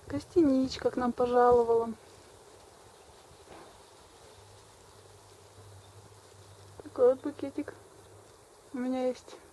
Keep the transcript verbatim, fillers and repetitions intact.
Костяничка к нам пожаловала. Такой вот букетик у меня есть.